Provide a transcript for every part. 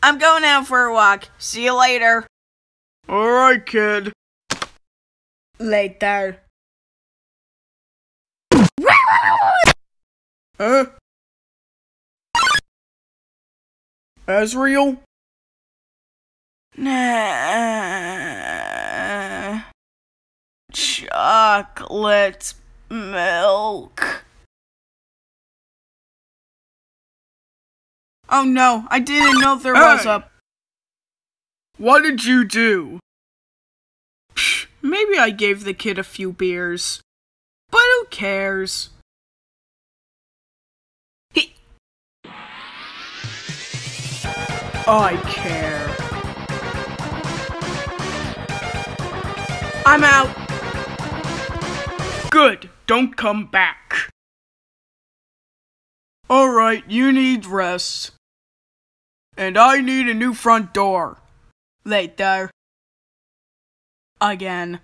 I'm going out for a walk. See you later. Alright, kid. Later. Huh? Asriel? Nah. Chocolate milk. Oh no, I didn't know there was a... What did you do? Maybe I gave the kid a few beers. But who cares? I care. I'm out. Good, don't come back. Alright, you need rest. And I need a new front door. Later. Again.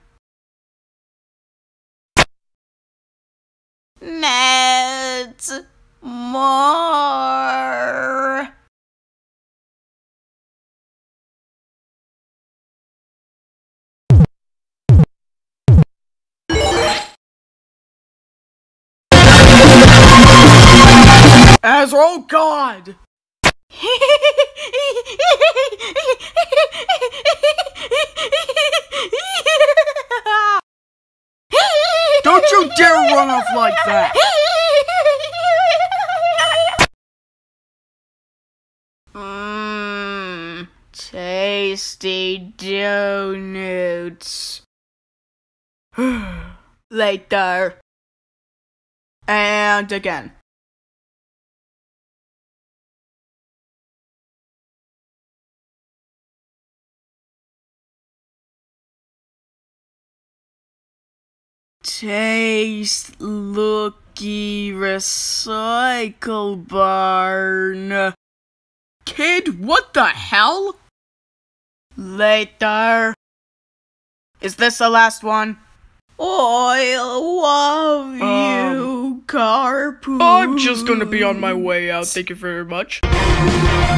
Net more. Oh God! Don't you dare run off like that! Tasty donuts. Later. And again. Taste looky recycle barn. Kid, what the hell? Later. Is this the last one? I love you, carpool. I'm just gonna be on my way out. Thank you very much.